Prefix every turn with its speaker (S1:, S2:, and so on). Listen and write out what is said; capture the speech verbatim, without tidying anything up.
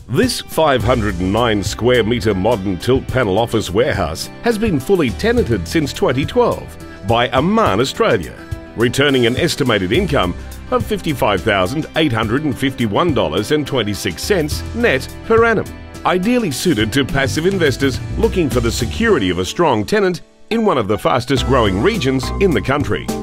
S1: This five hundred nine square metre modern tilt panel office warehouse has been fully tenanted since twenty twelve by Amman Australia, returning an estimated income of fifty-five thousand eight hundred fifty-one dollars and twenty-six cents net per annum, ideally suited to passive investors looking for the security of a strong tenant in one of the fastest growing regions in the country.